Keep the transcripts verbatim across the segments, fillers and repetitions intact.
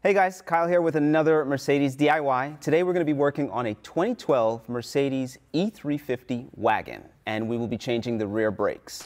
Hey guys, Kyle here with another Mercedes D I Y. Today we're going to be working on a twenty twelve Mercedes E three fifty wagon, and we will be changing the rear brakes.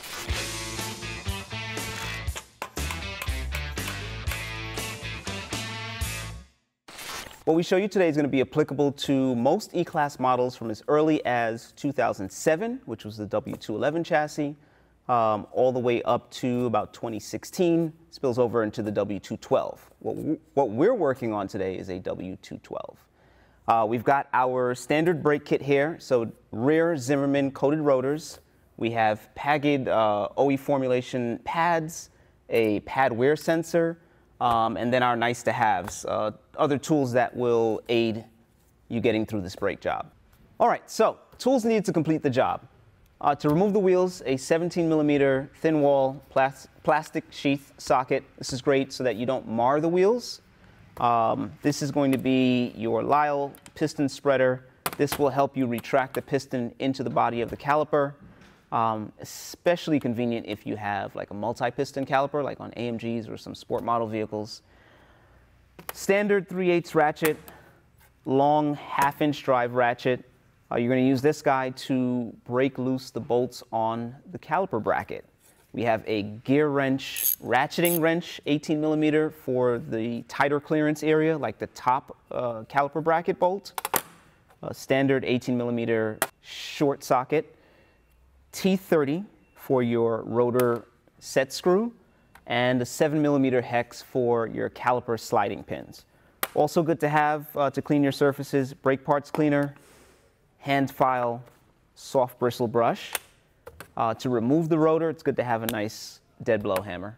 What we show you today is going to be applicable to most E-Class models from as early as two thousand seven, which was the W two eleven chassis, um, all the way up to about twenty sixteen, spills over into the W two twelve. What, what we're working on today is a W two twelve. Uh, we've got our standard brake kit here, so rear Zimmermann coated rotors. We have Pagid uh, O E formulation pads, a pad wear sensor, um, and then our nice to haves, uh, other tools that will aid you getting through this brake job. All right, so tools needed to complete the job. Uh, to remove the wheels, a seventeen millimeter thin wall plas plastic sheath socket. This is great so that you don't mar the wheels. Um, this is going to be your Lisle piston spreader. This will help you retract the piston into the body of the caliper. Um, especially convenient if you have like a multi-piston caliper, like on A M Gs or some sport model vehicles. Standard three eighths ratchet, long half inch drive ratchet. Uh, you're going to use this guy to break loose the bolts on the caliper bracket. We have a gear wrench, ratcheting wrench, eighteen millimeter for the tighter clearance area, like the top uh, caliper bracket bolt. A standard eighteen millimeter short socket. T thirty for your rotor set screw, and a seven millimeter hex for your caliper sliding pins. Also good to have uh, to clean your surfaces, brake parts cleaner, hand file, soft bristle brush. Uh, to remove the rotor, it's good to have a nice dead blow hammer.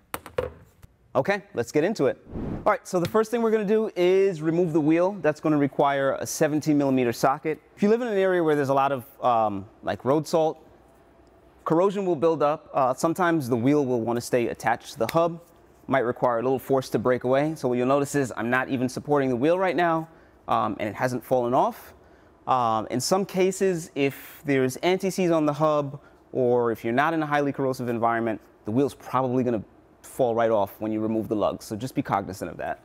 Okay, let's get into it. All right, so the first thing we're going to do is remove the wheel. That's going to require a seventeen millimeter socket. If you live in an area where there's a lot of um, like road salt, corrosion will build up. Uh, sometimes the wheel will want to stay attached to the hub. Might require a little force to break away. So what you'll notice is I'm not even supporting the wheel right now, um, and it hasn't fallen off. Um, in some cases, if there's anti-seize on the hub, or if you're not in a highly corrosive environment, the wheel's probably going to fall right off when you remove the lugs. So just be cognizant of that.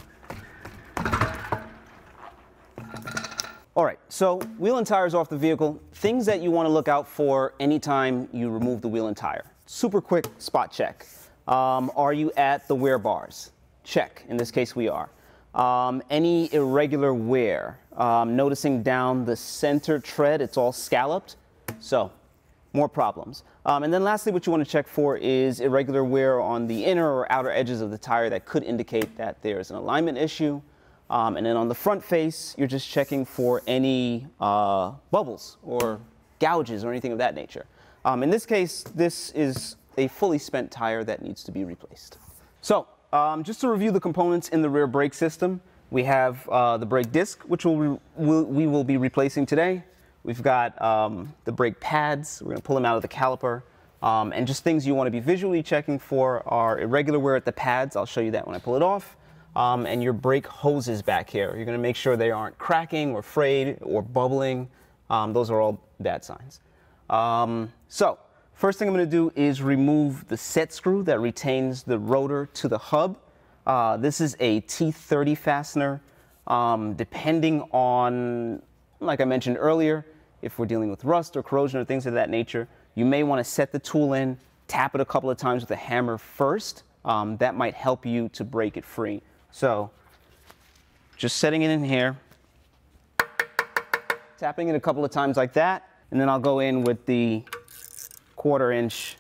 All right, so wheel and tires off the vehicle. Things that you want to look out for anytime you remove the wheel and tire. Super quick spot check. Um, are you at the wear bars? Check. In this case, we are. Um, any irregular wear. Um, noticing down the center tread, it's all scalloped. So, more problems. Um, and then lastly, what you want to check for is irregular wear on the inner or outer edges of the tire that could indicate that there's an alignment issue. Um, and then on the front face, you're just checking for any uh, bubbles or gouges or anything of that nature. Um, in this case, this is a fully spent tire that needs to be replaced. So, um, just to review the components in the rear brake system, we have uh, the brake disc, which we'll, we'll, we will be replacing today. We've got um, the brake pads. We're going to pull them out of the caliper. Um, and just things you want to be visually checking for are irregular wear at the pads. I'll show you that when I pull it off. Um, and your brake hoses back here. You're going to make sure they aren't cracking or frayed or bubbling. Um, those are all bad signs. Um, so, first thing I'm going to do is remove the set screw that retains the rotor to the hub. Uh, this is a T thirty fastener. Um, depending on, like I mentioned earlier, if we're dealing with rust or corrosion or things of that nature, you may want to set the tool in, tap it a couple of times with a hammer first. Um, that might help you to break it free. So, just setting it in here, tapping it a couple of times like that, and then I'll go in with the quarter inch.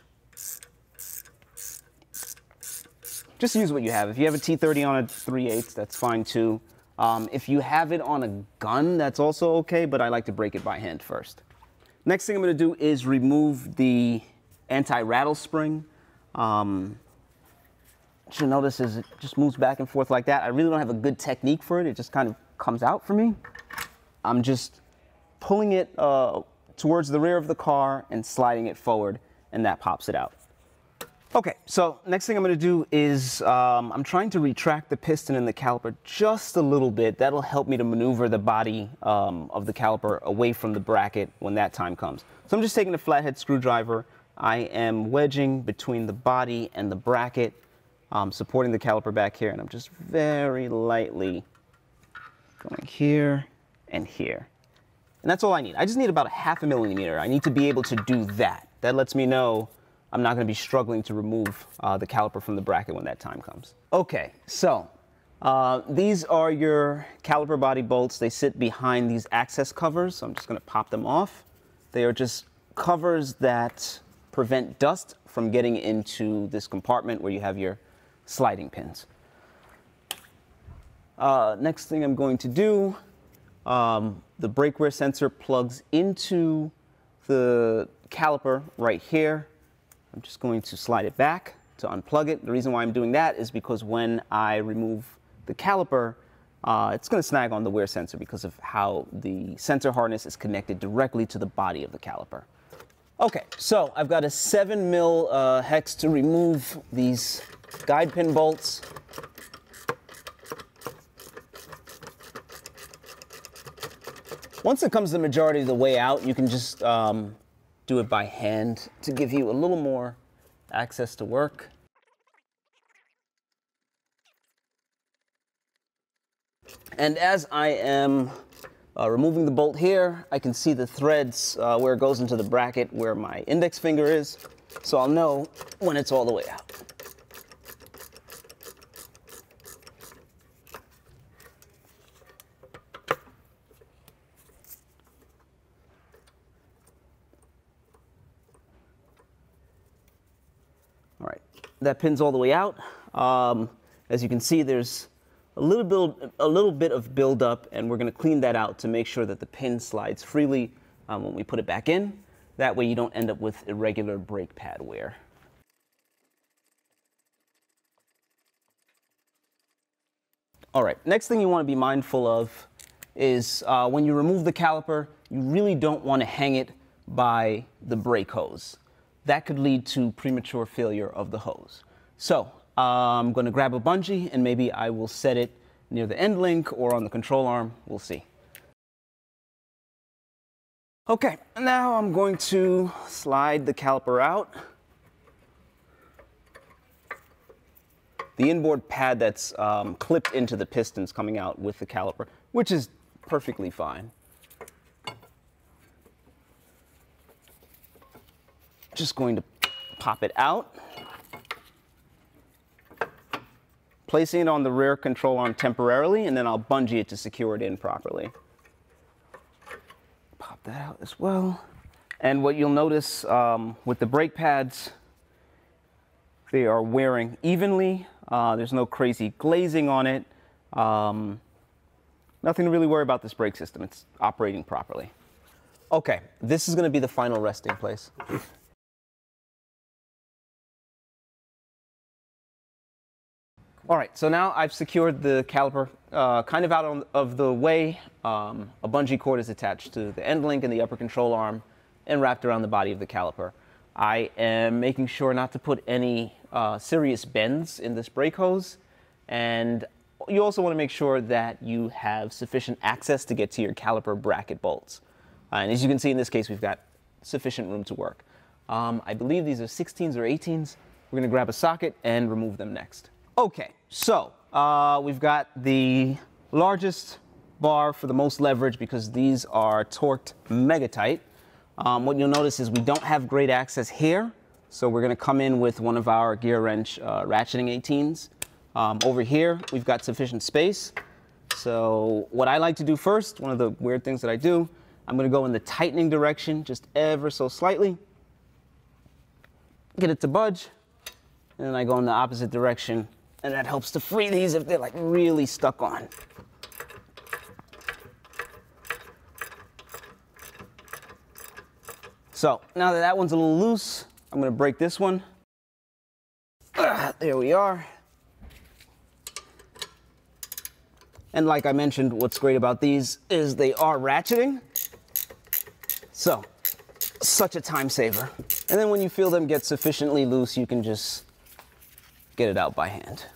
Just use what you have. If you have a T thirty on a three eighths, that's fine too. Um, if you have it on a gun, that's also okay, but I like to break it by hand first. Next thing I'm going to do is remove the anti-rattle spring. Um, what you'll notice is it just moves back and forth like that. I really don't have a good technique for it. It just kind of comes out for me. I'm just pulling it uh, towards the rear of the car and sliding it forward, and that pops it out. Okay, so next thing I'm going to do is um, I'm trying to retract the piston in the caliper just a little bit. That'll help me to maneuver the body um, of the caliper away from the bracket when that time comes. So I'm just taking a flathead screwdriver. I am wedging between the body and the bracket. um, supporting the caliper back here, and I'm just very lightly going here and here. And that's all I need. I just need about a half a millimeter. I need to be able to do that. That lets me know I'm not going to be struggling to remove uh, the caliper from the bracket when that time comes. Okay, so uh, these are your caliper body bolts. They sit behind these access covers, so I'm just going to pop them off. They are just covers that prevent dust from getting into this compartment where you have your sliding pins. Uh, next thing I'm going to do, um, the brake wear sensor plugs into the caliper right here. I'm just going to slide it back to unplug it. The reason why I'm doing that is because when I remove the caliper, uh, it's going to snag on the wear sensor because of how the sensor harness is connected directly to the body of the caliper. Okay, so I've got a seven mil uh, hex to remove these guide pin bolts. Once it comes the majority of the way out, you can just um, do it by hand to give you a little more access to work. And as I am uh, removing the bolt here, I can see the threads uh, where it goes into the bracket where my index finger is, so I'll know when it's all the way out. All right, that pin's all the way out. Um, as you can see, there's a little bit, a little bit of buildup, and we're going to clean that out to make sure that the pin slides freely um, when we put it back in. That way you don't end up with irregular brake pad wear. All right, next thing you want to be mindful of is uh, when you remove the caliper, you really don't want to hang it by the brake hose. That could lead to premature failure of the hose. So uh, I'm going to grab a bungee and maybe I will set it near the end link or on the control arm. We'll see. Okay, now I'm going to slide the caliper out. The inboard pad that's um, clipped into the pistons coming out with the caliper, which is perfectly fine. Just going to pop it out, placing it on the rear control arm temporarily, and then I'll bungee it to secure it in properly. Pop that out as well. And what you'll notice um, with the brake pads, they are wearing evenly. Uh, there's no crazy glazing on it. Um, nothing to really worry about this brake system. It's operating properly. Okay, this is going to be the final resting place. All right, so now I've secured the caliper uh, kind of out on, of the way. Um, a bungee cord is attached to the end link and the upper control arm and wrapped around the body of the caliper. I am making sure not to put any uh, serious bends in this brake hose, and you also want to make sure that you have sufficient access to get to your caliper bracket bolts. Uh, and as you can see in this case, we've got sufficient room to work. Um, I believe these are sixteens or eighteens. We're going to grab a socket and remove them next. Okay, so uh, we've got the largest bar for the most leverage because these are torqued mega tight. Um, what you'll notice is we don't have great access here, so we're going to come in with one of our gear wrench uh, ratcheting eighteens. Um, over here, we've got sufficient space. So what I like to do first, one of the weird things that I do, I'm going to go in the tightening direction just ever so slightly, get it to budge, and then I go in the opposite direction, and that helps to free these if they're like really stuck on. So now that that one's a little loose, I'm going to break this one. Uh, there we are. And like I mentioned, what's great about these is they are ratcheting. So, such a time saver. And then when you feel them get sufficiently loose, you can just get it out by hand.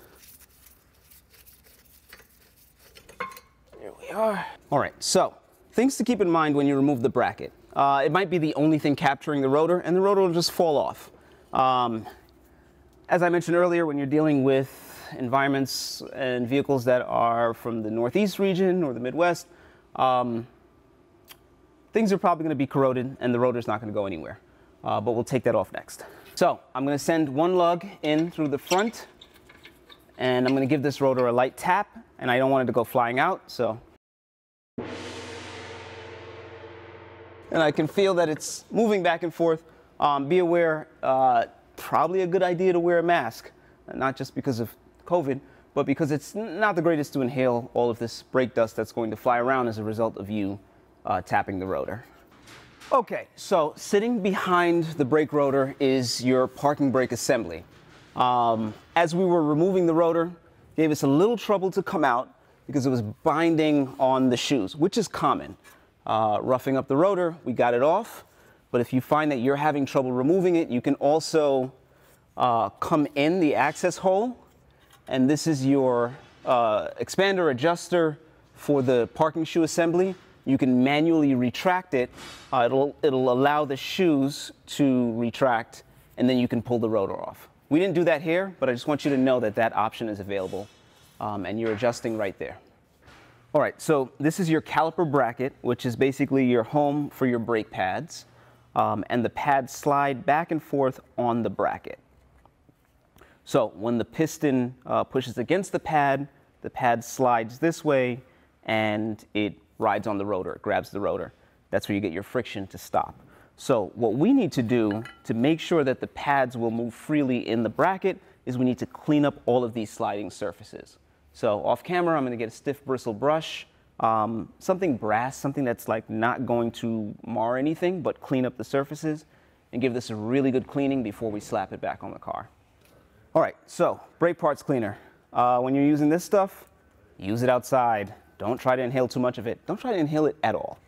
There we are. All right, so things to keep in mind when you remove the bracket. Uh, it might be the only thing capturing the rotor, and the rotor will just fall off. Um, as I mentioned earlier, when you're dealing with environments and vehicles that are from the Northeast region or the Midwest, um, things are probably going to be corroded and the rotor's not going to go anywhere. Uh, but we'll take that off next. So I'm going to send one lug in through the front, and I'm going to give this rotor a light tap, and I don't want it to go flying out, so. And I can feel that it's moving back and forth. Um, be aware, uh, probably a good idea to wear a mask, not just because of COVID, but because it's not the greatest to inhale all of this brake dust that's going to fly around as a result of you uh, tapping the rotor. Okay, so sitting behind the brake rotor is your parking brake assembly. Um, as we were removing the rotor, it gave us a little trouble to come out because it was binding on the shoes, which is common. Uh, roughing up the rotor, we got it off, but if you find that you're having trouble removing it, you can also uh, come in the access hole, and this is your uh, expander adjuster for the parking shoe assembly. You can manually retract it. Uh, it'll, it'll allow the shoes to retract, and then you can pull the rotor off. We didn't do that here, but I just want you to know that that option is available, um, and you're adjusting right there. All right, so this is your caliper bracket, which is basically your home for your brake pads, um, and the pads slide back and forth on the bracket. So when the piston uh, pushes against the pad, the pad slides this way, and it rides on the rotor, it grabs the rotor. That's where you get your friction to stop. So what we need to do to make sure that the pads will move freely in the bracket is we need to clean up all of these sliding surfaces. So off camera, I'm going to get a stiff bristle brush, um, something brass, something that's like not going to mar anything, but clean up the surfaces and give this a really good cleaning before we slap it back on the car. All right, so brake parts cleaner. Uh, when you're using this stuff, use it outside. Don't try to inhale too much of it. Don't try to inhale it at all.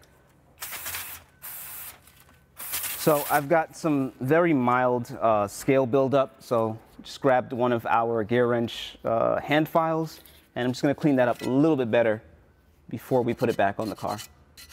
So I've got some very mild uh, scale buildup. So just grabbed one of our gear wrench uh, hand files, and I'm just going to clean that up a little bit better before we put it back on the car.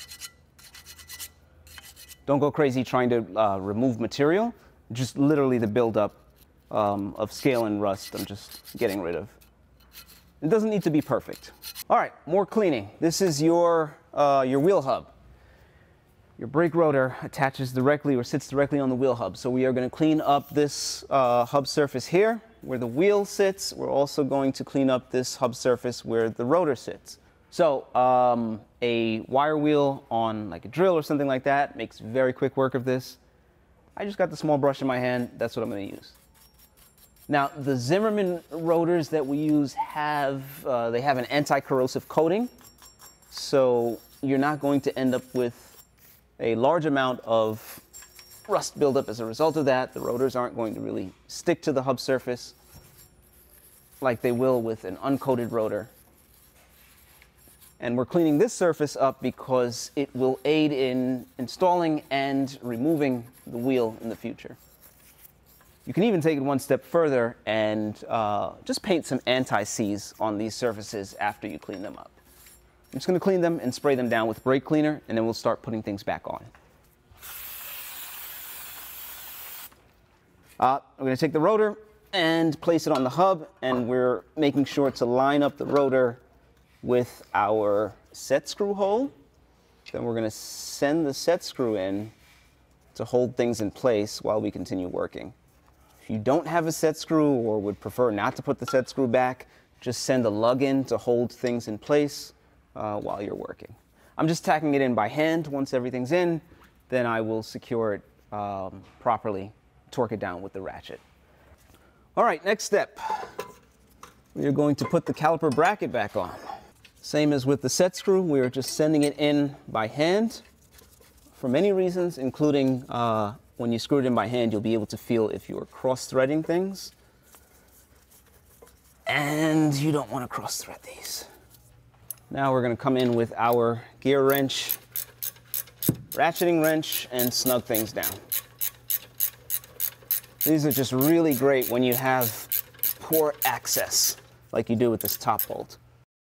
Don't go crazy trying to uh, remove material. Just literally the buildup um, of scale and rust I'm just getting rid of. It doesn't need to be perfect. All right, more cleaning. This is your, uh, your wheel hub. Your brake rotor attaches directly or sits directly on the wheel hub. So we are going to clean up this uh, hub surface here where the wheel sits. We're also going to clean up this hub surface where the rotor sits. So um, a wire wheel on like a drill or something like that makes very quick work of this. I just got the small brush in my hand. That's what I'm going to use. Now, the Zimmermann rotors that we use have, uh, they have an anti-corrosive coating. So you're not going to end up with a large amount of rust buildup as a result of that. The rotors aren't going to really stick to the hub surface like they will with an uncoated rotor. And we're cleaning this surface up because it will aid in installing and removing the wheel in the future. You can even take it one step further and uh, just paint some anti-seize on these surfaces after you clean them up. I'm just going to clean them and spray them down with brake cleaner, and then we'll start putting things back on. Uh, we're going to take the rotor and place it on the hub, and we're making sure to line up the rotor with our set screw hole. Then we're going to send the set screw in to hold things in place while we continue working. If you don't have a set screw or would prefer not to put the set screw back, just send a lug in to hold things in place uh, while you're working. I'm just tacking it in by hand. Once everything's in, then I will secure it um, properly, torque it down with the ratchet. All right, next step. We are going to put the caliper bracket back on. Same as with the set screw, we are just sending it in by hand for many reasons, including uh, when you screw it in by hand, you'll be able to feel if you're cross-threading things. And you don't want to cross-thread these. Now we're going to come in with our gear wrench, ratcheting wrench, and snug things down. These are just really great when you have poor access, like you do with this top bolt.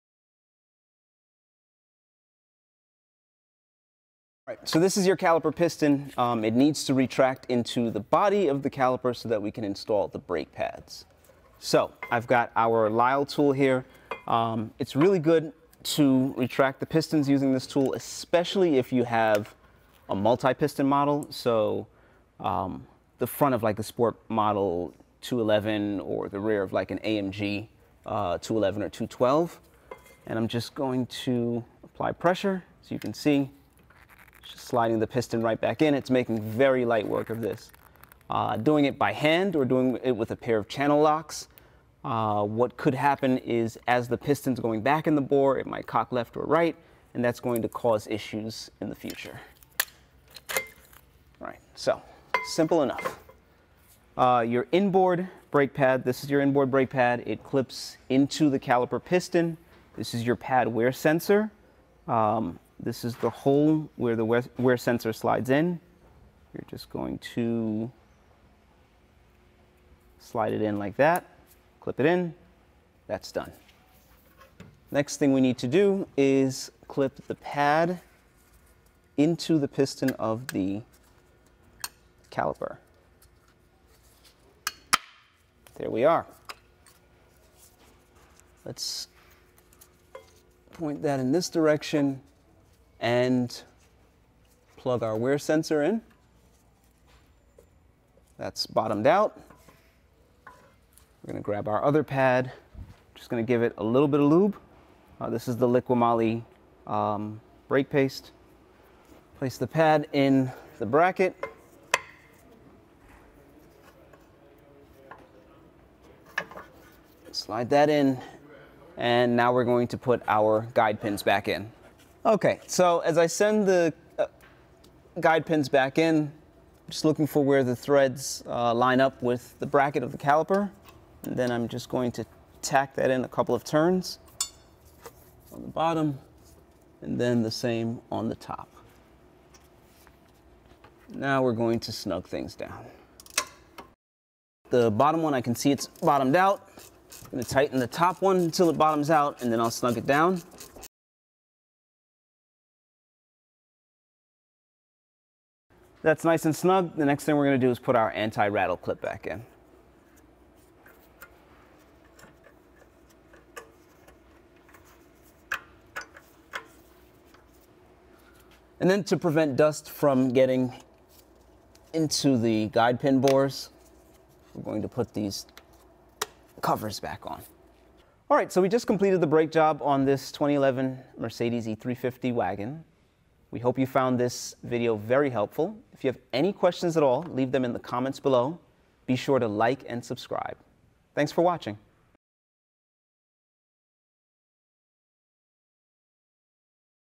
All right, so this is your caliper piston. Um, it needs to retract into the body of the caliper so that we can install the brake pads. So I've got our Lisle tool here. Um, it's really good to retract the pistons using this tool, especially if you have a multi-piston model. So um, the front of like a Sport Model two eleven or the rear of like an A M G uh, two eleven or two twelve. And I'm just going to apply pressure. So you can see, just sliding the piston right back in. It's making very light work of this. Uh, doing it by hand or doing it with a pair of channel locks, uh, what could happen is as the piston's going back in the bore, it might cock left or right, and that's going to cause issues in the future. Right, so simple enough. Uh, your inboard brake pad, this is your inboard brake pad. It clips into the caliper piston. This is your pad wear sensor. Um, this is the hole where the wear, wear sensor slides in. You're just going to slide it in like that, clip it in, that's done. Next thing we need to do is clip the pad into the piston of the caliper. There we are. Let's point that in this direction and plug our wear sensor in. That's bottomed out. We're going to grab our other pad. Just going to give it a little bit of lube. Uh, this is the Liqui-Moly um, brake paste. Place the pad in the bracket. Slide that in. And now we're going to put our guide pins back in. Okay, so as I send the uh, guide pins back in, just looking for where the threads uh, line up with the bracket of the caliper. And then I'm just going to tack that in a couple of turns on the bottom, and then the same on the top. Now we're going to snug things down. The bottom one, I can see it's bottomed out. I'm going to tighten the top one until it bottoms out, and then I'll snug it down. That's nice and snug. The next thing we're going to do is put our anti-rattle clip back in. And then to prevent dust from getting into the guide pin bores, we're going to put these covers back on. All right, so we just completed the brake job on this twenty eleven Mercedes E three fifty wagon. We hope you found this video very helpful. If you have any questions at all, leave them in the comments below. Be sure to like and subscribe. Thanks for watching.